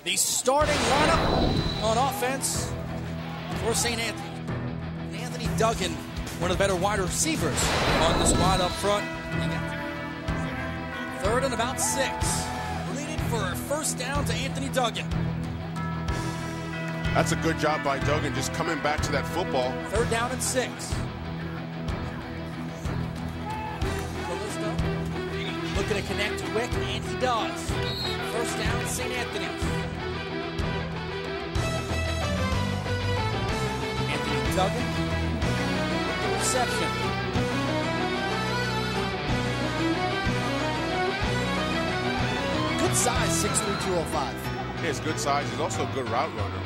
The starting lineup on offense for St. Anthony. Anthony Duggan, one of the better wide receivers on the squad up front. Third and about 6. Leading for a first down to Anthony Duggan. That's a good job by Duggan, just coming back to that football. Third down and 6. Looking to connect quick, and he does. First down, St. Anthony. Anthony Duggan, the reception. Good size, 6'3", 205. He has good size. He's also a good route runner.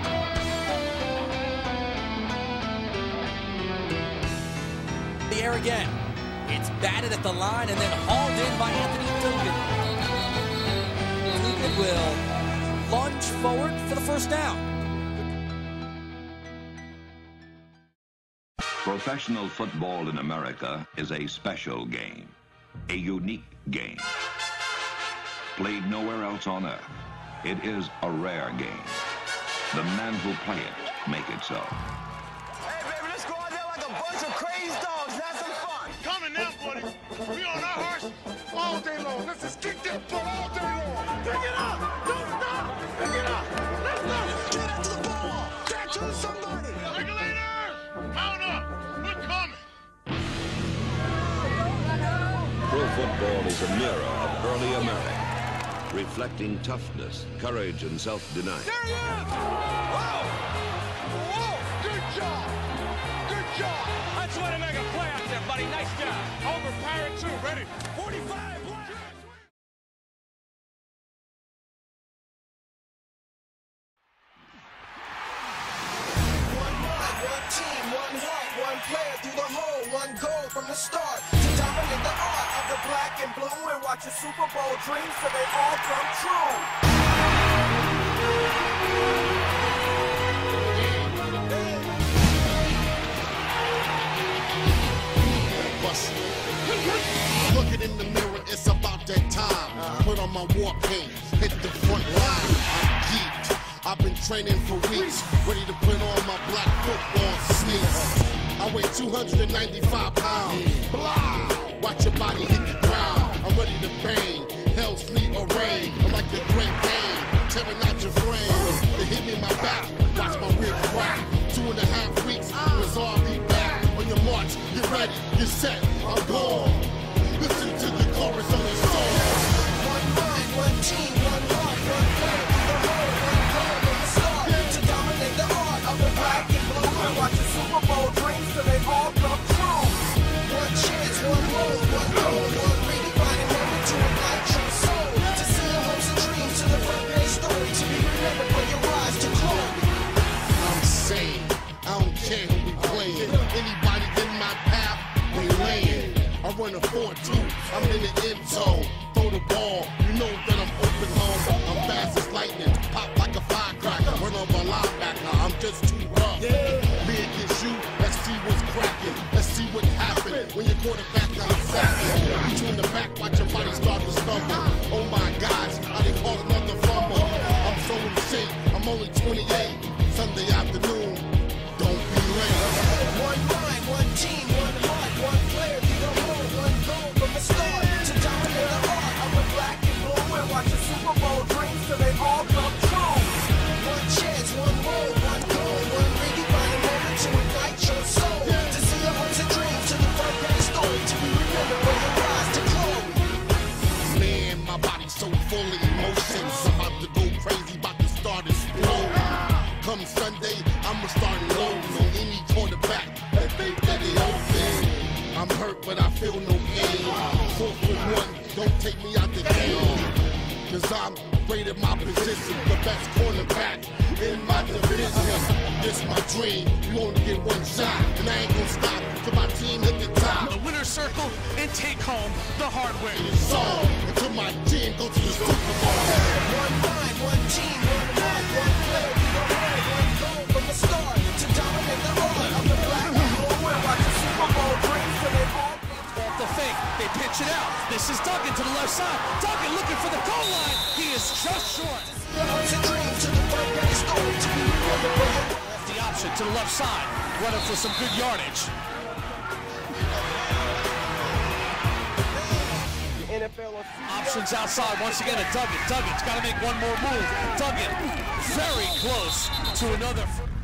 The air again. It's batted at the line and then hauled in by Anthony Duggan. Duggan will lunge forward for the first down. Professional football in America is a special game, a unique game. Played nowhere else on earth, it is a rare game. The men who play it make it so. Hey, baby, let's go out there like a bunch of crazy dogs. Have some fun. Coming now, buddy. We on our horse all day long. Let's just kick that butt all day long. Pick it up. Don't stop. Pick it up. Let's go. Get after the ball. Catch to somebody. Regulators, mount up. We're coming. Pro football is a mirror of early America, reflecting toughness, courage, and self-denial. There he is. Whoa. Whoa. Good job. Good job. I just want to make a play out there, buddy. Nice job. Over Pirate 2. Ready? 45. One team, one heart, one player through the hole, one goal from the start to dominate the art of the black and blue and watch your Super Bowl dreams till they all come true. Looking in the mirror, it's about that time. Put on my war paint, hit the front line. I'm geeked. I've been training for weeks, ready to put on my black football sneaks. I weigh 295 pounds. Blah! Watch your body hit the ground. I'm ready to bang. Hell, sleet, or rain. I'm like the Great Dane, tearing out your frame. They hit me in my back. Watch my rib crack. 2.5 weeks, resolve be back. On your march, get ready, get set. I'm gone. Listen to the chorus of the song. One mind, one team, one heart, one player through the hole, one goal from the start to dominate the art of the black and blue and watch your Super Bowl dreams till they all come true. One chance, one road, one goal, one redefining moment to ignite your soul, to see your hopes and dreams to the front page story, to be remembered for your rise to glory. I'm sane. I don't care who we playing. Anybody in my path, they laying. I run a 4-2. I'm in the end zone. Throw the ball. You know that I'm open home. I'm fast as lightning. Pop like a firecracker. Run over a linebacker. I'm just too rough. Me against you. Let's see what's cracking. Let's see what happened when your quarterback got sacking. You in the back, watch your body start to stumble. Oh my gosh, I didn't call another fumble. I'm so in shape. I'm only 28. Sunday afternoon. Don't be late. One mind, one team, one heart, one player through the hole, one goal from the start to dominate the art of the black and blue and watch your Super Bowl dreams till they all come true. One chance, one road, one goal, one redefining moment to ignite your soul, to see your hopes and dreams to the front page story, to be remembered for your rise to glory. Man, my body's so full of emotions. I'm about to go crazy, about to start exploding. Come Sunday, I'ma start loading on any quarterback that think that they open. I'm hurt, but I feel no pain. 4'1", don't take me out the game. Cause I'm great at my position, the best cornerback in my division. This my dream, you only get one shot, and I ain't gonna stop till my team hit the top. The winner's circle and take home the hardware. It's all until my team go to the Super Bowl. One mind, one team, one heart, one player through the hole, one goal from the start to dominate the art of the black and blue and watch your Super Bowl dreams till they all Off the fake, they pitch it out. This is Duggan to the left side. Duggan looking for the goal line. He is just short. hopes and dreams to option to the left side, running for some good yardage. Options outside once again to Duggan. Duggan's got to make one more move. Duggan very close to another.